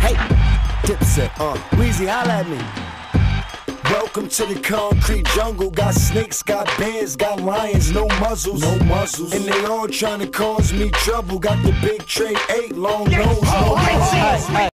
Hey, Dipset, Weezy, holla at me. Welcome to the concrete jungle. Got snakes, got bears, got lions, no muzzles. No muzzles. And they all trying to cause me trouble. Got the big tray 8, long nose, no muzzles.